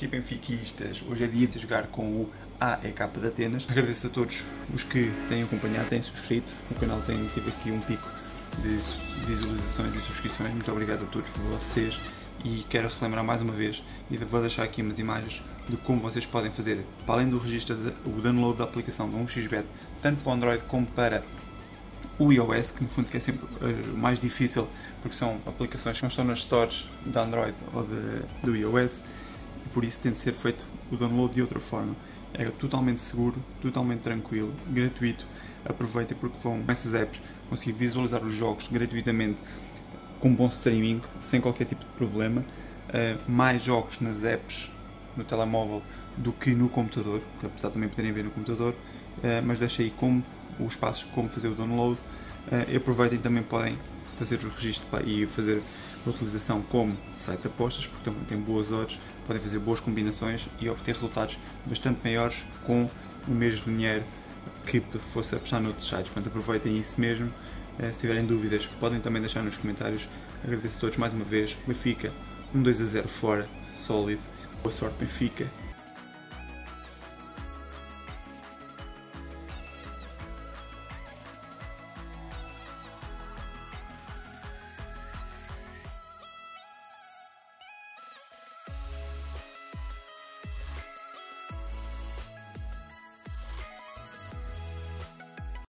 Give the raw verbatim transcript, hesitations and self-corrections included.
aqui benfiquistas, hoje é dia de jogar com o A E K de Atenas. Agradeço a todos os que têm acompanhado, têm subscrito, o canal tem tido aqui um pico de visualizações e subscrições, muito obrigado a todos vocês e quero relembrar mais uma vez e vou deixar aqui umas imagens de como vocês podem fazer, para além do registro, o download da aplicação do um x bet, tanto para o Android como para o iOS, que no fundo que é sempre o mais difícil, porque são aplicações que não estão nas stores da Android ou de, do iOS, e por isso tem de ser feito o download de outra forma. É totalmente seguro, totalmente tranquilo, gratuito. Aproveitem porque vão com essas apps conseguir visualizar os jogos gratuitamente, com bom streaming, sem qualquer tipo de problema. Uh, mais jogos nas apps no telemóvel do que no computador, que apesar de também poderem ver no computador, uh, mas deixei aí como os passos como fazer o download. Uh, aproveitem, também podem fazer o registro e fazer a utilização como site de apostas, porque também tem boas odds, podem fazer boas combinações e obter resultados bastante maiores com o mesmo dinheiro que fosse apostar noutros sites. Portanto, aproveitem isso mesmo. Uh, se tiverem dúvidas, podem também deixar nos comentários. Agradeço a todos mais uma vez. Benfica, um dois a zero fora, sólido. Boa sorte, Benfica.